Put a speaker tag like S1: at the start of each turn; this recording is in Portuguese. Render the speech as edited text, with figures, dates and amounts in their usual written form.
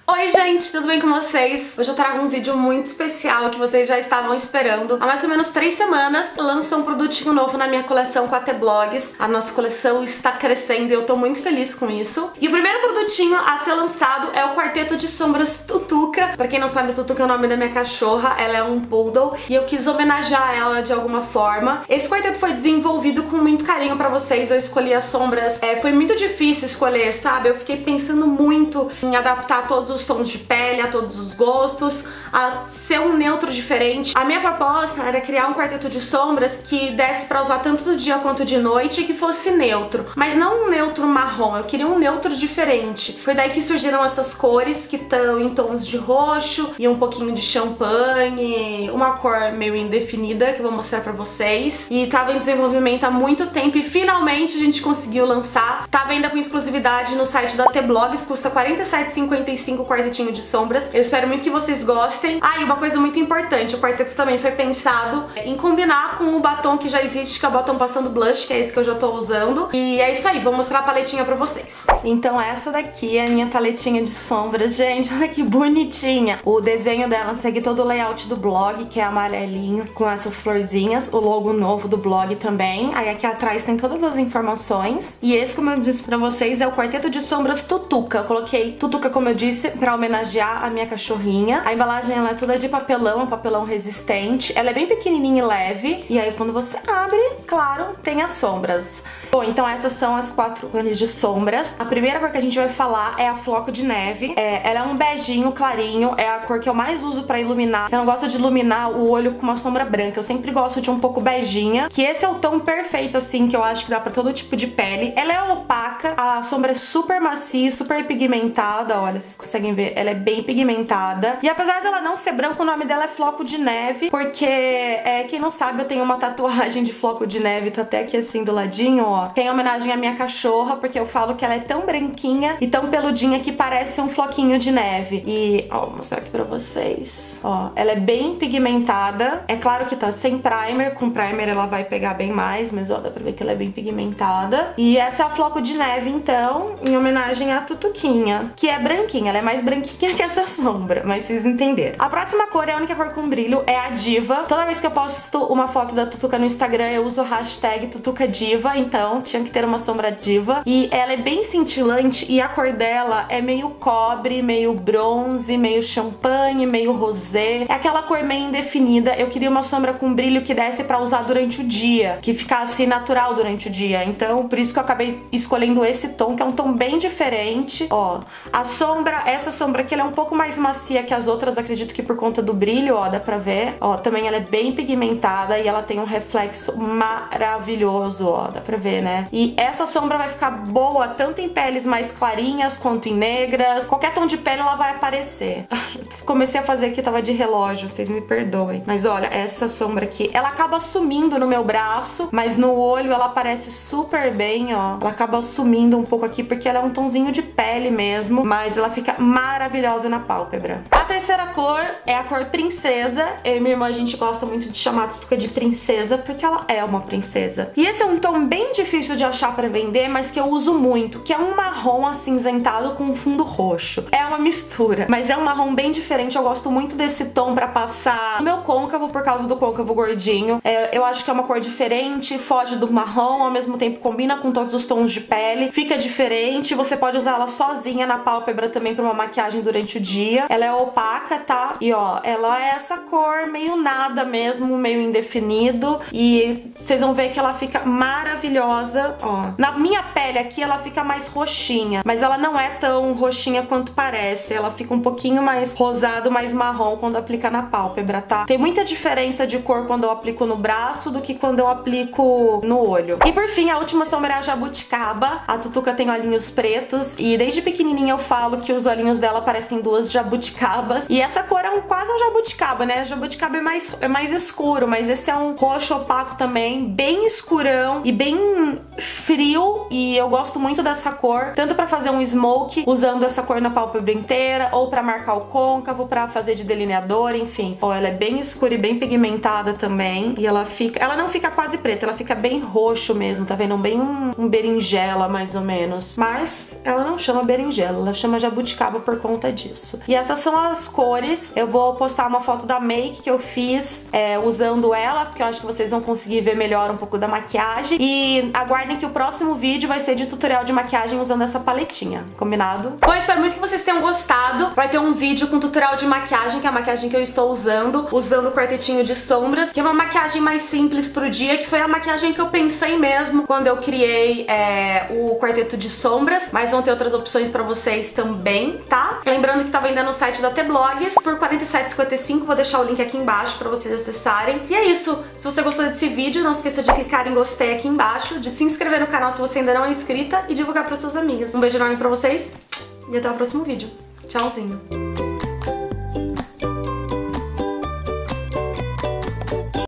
S1: Oi gente, tudo bem com vocês? Hoje eu trago um vídeo muito especial que vocês já estavam esperando. Há mais ou menos 3 semanas eu lanço um produtinho novo na minha coleção com a T-Blogs. A nossa coleção está crescendo e eu tô muito feliz com isso. E o primeiro produtinho a ser lançado é o Quarteto de Sombras Tutuca. Pra quem não sabe, Tutuca é o nome da minha cachorra, ela é um poodle e eu quis homenagear ela de alguma forma. Esse quarteto foi desenvolvido com muito carinho pra vocês, eu escolhi as sombras. Foi muito difícil escolher, sabe? Eu fiquei pensando muito em adaptar todos os tons de pele, a todos os gostos, a ser um neutro diferente. A minha proposta era criar um quarteto de sombras que desse pra usar tanto do dia quanto de noite e que fosse neutro, mas não um neutro marrom, eu queria um neutro diferente. Foi daí que surgiram essas cores que estão em tons de roxo e um pouquinho de champanhe, uma cor meio indefinida que eu vou mostrar pra vocês. E tava em desenvolvimento há muito tempo e finalmente a gente conseguiu lançar. Tá à venda com exclusividade no site da T-Blogs, custa R$ 47,55 o quartetinho de sombras. Eu espero muito que vocês gostem. Ah, e uma coisa muito importante, o quarteto também foi pensado em combinar com o batom que já existe, que é o batom passando blush, que é esse que eu já tô usando. E é isso aí, vou mostrar a paletinha pra vocês. Então essa daqui é a minha paletinha de sombras. Gente, olha que bonitinha. O desenho dela segue todo o layout do blog, que é amarelinho, com essas florzinhas. O logo novo do blog também. Aí aqui atrás tem todas as informações. E esse, como eu disse pra vocês, é o Quarteto de Sombras Tutuca. Eu coloquei Tutuca, como eu disse, pra homenagear a minha cachorrinha. A embalagem ela é toda de papelão, um papelão resistente. Ela é bem pequenininha e leve. E aí quando você abre, claro, tem as sombras. Bom, então essas são as 4 cores de sombras. A primeira cor que a gente vai falar é a Floco de Neve. Ela é um beijinho clarinho, é a cor que eu mais uso pra iluminar. Eu não gosto de iluminar o olho com uma sombra branca, eu sempre gosto de um pouco beijinha, que esse é o tom perfeito, assim, que eu acho que dá pra todo tipo de pele. Ela é opaca, a sombra é super macia, super pigmentada, olha, vocês conseguem ver, ela é bem pigmentada. E apesar dela não ser branca, o nome dela é Floco de Neve, porque, quem não sabe, eu tenho uma tatuagem de floco de neve, tá até aqui assim do ladinho, ó. Tem homenagem à minha cachorra, porque eu falo que ela é tão branquinha e tão peludinha que parece um floquinho de neve. E, ó, vou mostrar aqui pra vocês. Ó, ela é bem pigmentada. É claro que tá sem primer, com primer ela vai pegar bem mais, mas ó, dá pra ver que ela é bem pigmentada. E essa é a Floco de Neve, então, em homenagem à Tutuquinha, que é branquinha, ela é mais branquinha que essa sombra, mas vocês entenderam. A próxima cor, é a única cor com brilho, é a Diva. Toda vez que eu posto uma foto da Tutuca no Instagram, eu uso o hashtag TutucaDiva, então tinha que ter uma sombra diva. E ela é bem cintilante e a cor dela é meio cobre, meio bronze, meio champanhe, meio rosé. É aquela cor meio indefinida. Eu queria uma sombra com brilho que desse pra usar durante o dia, que ficasse natural durante o dia. Então, por isso que eu acabei escolhendo esse tom, que é um tom bem diferente. Ó, a sombra, essa sombra aqui, ela é um pouco mais macia que as outras, acredito que por conta do brilho, ó, dá pra ver. Ó, também ela é bem pigmentada e ela tem um reflexo maravilhoso, ó, dá pra ver, né? E essa sombra vai ficar boa tanto em peles mais clarinhas quanto em negras. Qualquer tom de pele ela vai aparecer. Comecei a fazer aqui, tava de relógio, vocês me perdoem. Mas olha, essa sombra aqui, ela acaba sumindo no meu braço, mas no olho ela aparece super bem, ó. Ela acaba sumindo um pouco aqui porque ela é um tonzinho de pele mesmo, mas ela fica maravilhosa na pálpebra. A terceira cor é a cor Princesa. Eu e minha irmã, a gente gosta muito de chamar a Tutuca de princesa porque ela é uma princesa. E esse é um tom bem difícil de achar pra vender, mas que eu uso muito, que é um marrom acinzentado com um fundo roxo. É uma mistura, mas é um marrom bem diferente. Eu gosto muito desse tom pra passar no meu côncavo, por causa do côncavo gordinho. Eu acho que é uma cor diferente, foge do marrom, ao mesmo tempo combina com todos os tons de pele, fica diferente. Você pode usar ela sozinha na pálpebra também pra uma maquiagem durante o dia. Ela é opaca, tá? E ó, ela é essa cor meio nada mesmo, meio indefinido. E vocês vão ver que ela fica maravilhosa, ó. Na minha pele aqui ela fica mais roxinha, mas ela não é tão roxinha quanto parece. Ela fica um pouquinho mais rosado, mais marrom quando aplica na pálpebra, tá? Tem muita diferença de cor quando eu aplico no braço do que quando eu aplico no olho. E por fim, a última sombra é a Jabuticaba. A Tutuca tem olhinhos pretos e desde pequenininha eu falo que os olhinhos dela parecem 2 jabuticabas. E essa cor é quase um jabuticaba, né? Jabuticaba é mais escuro, mas esse é um roxo opaco também, bem escurão e bem frio. E eu gosto muito dessa cor, tanto pra fazer um smoke usando essa cor na pálpebra inteira, ou pra marcar o côncavo, pra fazer de delineador, enfim. Ó, ela é bem escura e bem pigmentada também. E ela não fica quase preta, ela fica bem roxo mesmo, tá vendo? Bem um berinjela, mais ou menos. Mas ela não chama berinjela, ela chama jabuticaba acabo por conta disso. E essas são as cores. Eu vou postar uma foto da make que eu fiz usando ela, porque eu acho que vocês vão conseguir ver melhor um pouco da maquiagem. E aguardem que o próximo vídeo vai ser de tutorial de maquiagem usando essa paletinha, combinado? Bom, eu espero muito que vocês tenham gostado. Vai ter um vídeo com tutorial de maquiagem, que é a maquiagem que eu estou usando o quartetinho de sombras, que é uma maquiagem mais simples pro dia, que foi a maquiagem que eu pensei mesmo quando eu criei o quarteto de sombras, mas vão ter outras opções pra vocês também, tá? Lembrando que tá vendendo no site da T-Blogs por R$ 47,55, vou deixar o link aqui embaixo pra vocês acessarem. E é isso, se você gostou desse vídeo, não esqueça de clicar em gostei aqui embaixo, de se inscrever no canal se você ainda não é inscrita e divulgar para suas amigas. Um beijo enorme pra vocês e até o próximo vídeo. Tchauzinho!